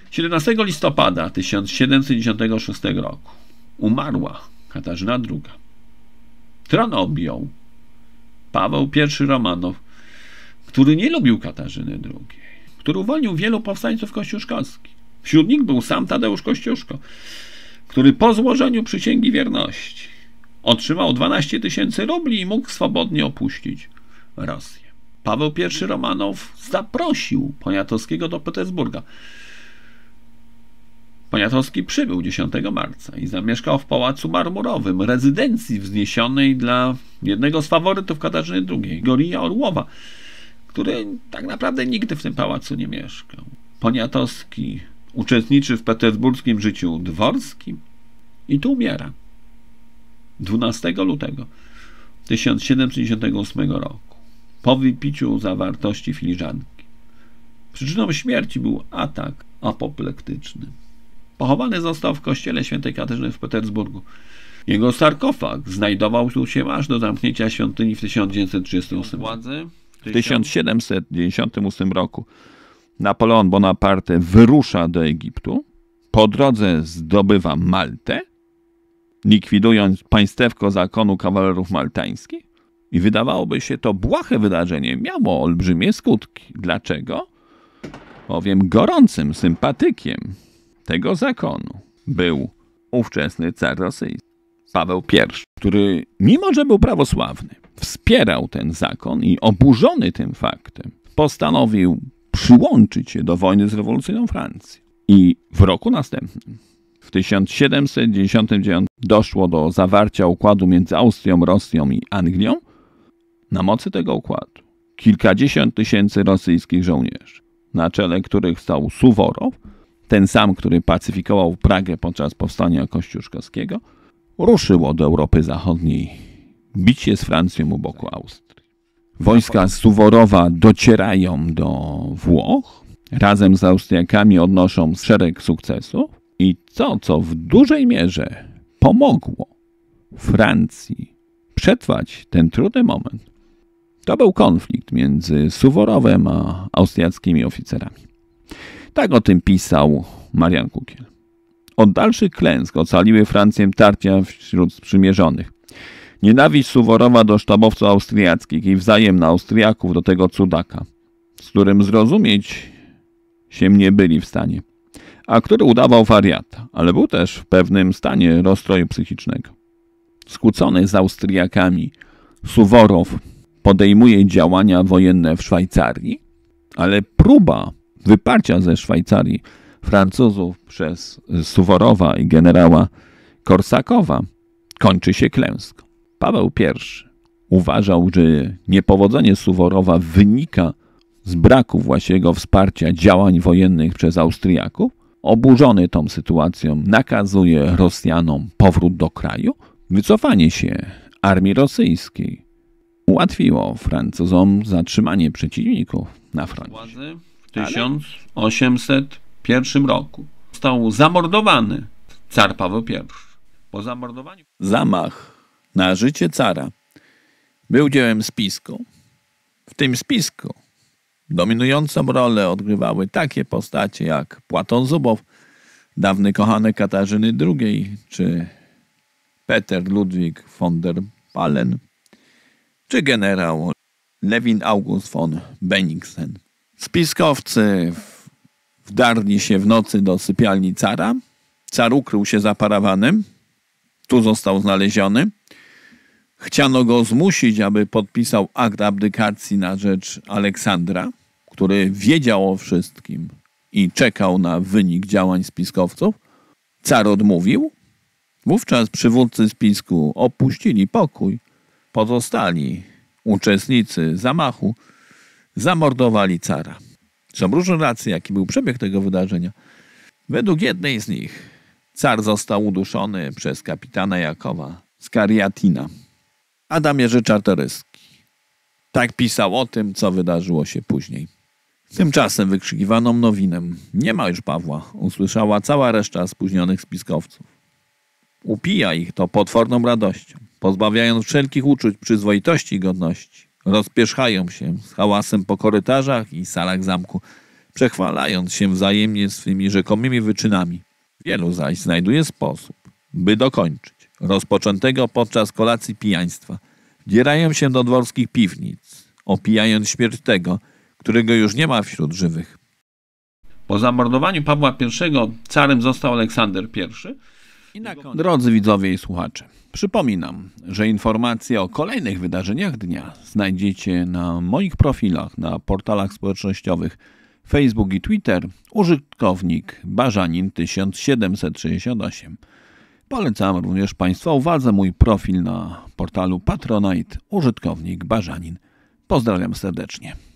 17 listopada 1796 roku umarła Katarzyna II. Tron objął Paweł I Romanow, który nie lubił Katarzyny II, który uwolnił wielu powstańców kościuszkowskich. Wśród nich był sam Tadeusz Kościuszko, który po złożeniu przysięgi wierności otrzymał 12 000 rubli i mógł swobodnie opuścić Rosję. Paweł I Romanow zaprosił Poniatowskiego do Petersburga. Poniatowski przybył 10 marca i zamieszkał w Pałacu Marmurowym, rezydencji wzniesionej dla jednego z faworytów Katarzyny II, Gorija Orłowa, który tak naprawdę nigdy w tym pałacu nie mieszkał. Poniatowski uczestniczy w petersburskim życiu dworskim i tu umiera 12 lutego 1758 roku po wypiciu zawartości filiżanki. Przyczyną śmierci był atak apoplektyczny. Pochowany został w kościele świętej Katarzyny w Petersburgu. Jego sarkofag znajdował się aż do zamknięcia świątyni w 1938 roku. W 1798 roku Napoleon Bonaparte wyrusza do Egiptu. Po drodze zdobywa Maltę, likwidując państewko zakonu kawalerów maltańskich. I wydawałoby się to błahe wydarzenie miało olbrzymie skutki. Dlaczego? Bowiem gorącym sympatykiem tego zakonu był ówczesny car rosyjski, Paweł I, który, mimo że był prawosławny, wspierał ten zakon i oburzony tym faktem postanowił przyłączyć się do wojny z rewolucyjną Francją. I w roku następnym, w 1799, doszło do zawarcia układu między Austrią, Rosją i Anglią. Na mocy tego układu kilkadziesiąt tysięcy rosyjskich żołnierzy, na czele których stał Suworow, ten sam, który pacyfikował Pragę podczas powstania kościuszkowskiego, ruszyło do Europy Zachodniej bić się z Francją u boku Austrii. Wojska Suworowa docierają do Włoch, razem z Austriakami odnoszą szereg sukcesów i co w dużej mierze pomogło Francji przetrwać ten trudny moment, to był konflikt między Suworowem a austriackimi oficerami. Tak o tym pisał Marian Kukiel. Od dalszych klęsk ocaliły Francję tarcia wśród sprzymierzonych. Nienawiść Suworowa do sztabowców austriackich i wzajemna Austriaków do tego cudaka, z którym zrozumieć się nie byli w stanie, a który udawał wariata, ale był też w pewnym stanie rozstroju psychicznego. Skłócony z Austriakami, Suworow podejmuje działania wojenne w Szwajcarii, ale próba wyparcia ze Szwajcarii Francuzów przez Suworowa i generała Korsakowa kończy się klęską. Paweł I uważał, że niepowodzenie Suworowa wynika z braku właściwego wsparcia działań wojennych przez Austriaków. Oburzony tą sytuacją nakazuje Rosjanom powrót do kraju. Wycofanie się armii rosyjskiej ułatwiło Francuzom zatrzymanie przeciwników na froncie. W 1801 roku został zamordowany car Paweł I. Po zamordowaniu zamach na życie cara był dziełem spisku. W tym spisku dominującą rolę odgrywały takie postacie jak Płaton Zubow, dawny kochanek Katarzyny II, czy Peter Ludwig von der Palen, czy generał Lewin August von Bennigsen. Spiskowcy wdarli się w nocy do sypialni cara. Car ukrył się za parawanem. Tu został znaleziony. Chciano go zmusić, aby podpisał akt abdykacji na rzecz Aleksandra, który wiedział o wszystkim i czekał na wynik działań spiskowców. Car odmówił. Wówczas przywódcy spisku opuścili pokój. Pozostali uczestnicy zamachu zamordowali cara. Są różne racje, jaki był przebieg tego wydarzenia. Według jednej z nich car został uduszony przez kapitana Jakowa z Kariatina. Adam Jerzy Czartoryski tak pisał o tym, co wydarzyło się później. Tymczasem wykrzykiwaną nowinę "nie ma już Pawła" usłyszała cała reszta spóźnionych spiskowców. Upija ich to potworną radością, pozbawiając wszelkich uczuć przyzwoitości i godności. Rozpierzchają się z hałasem po korytarzach i salach zamku. przechwalając się wzajemnie swymi rzekomymi wyczynami. Wielu zaś znajduje sposób, by dokończyć rozpoczętego podczas kolacji pijaństwa. Wdzierają się do dworskich piwnic, opijając śmierć tego, którego już nie ma wśród żywych. Po zamordowaniu Pawła I carem został Aleksander I. Drodzy widzowie i słuchacze, przypominam, że informacje o kolejnych wydarzeniach dnia znajdziecie na moich profilach na portalach społecznościowych Facebook i Twitter, użytkownik Barzanin 1768. Polecam również Państwa uwadze mój profil na portalu Patronite, użytkownik Barzanin. Pozdrawiam serdecznie.